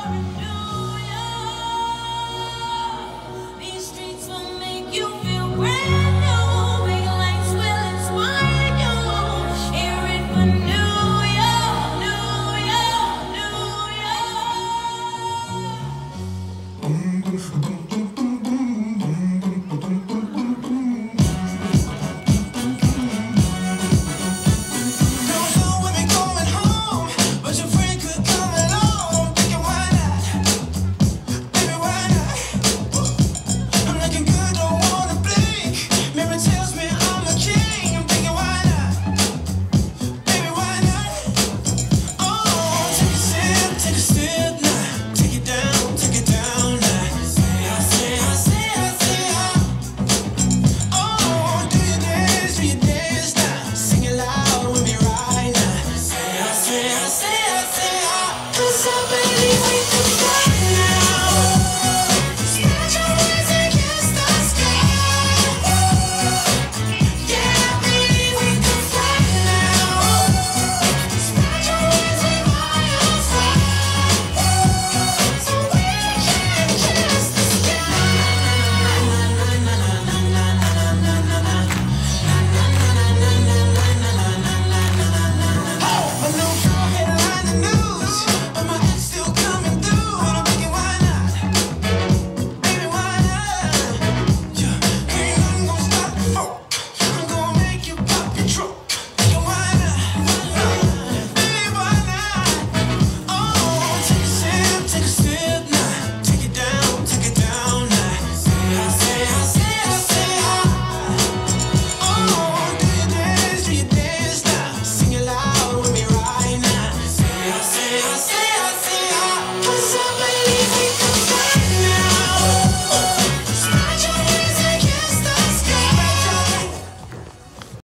These streets will make you feel brand new. Big lights will inspire you. Hear it for New York, New York, New Don't know when we're going home, but your friend could come along. Thinking why not? Baby, why not? I'm looking good, don't wanna blink. Mirror tells me I'm a king. I'm thinking why not? Baby, why not? Oh, take a sip now. Take it down now. I say, oh, do your dance now. Sing it loud with me right now. 'Cause I believe we can fly.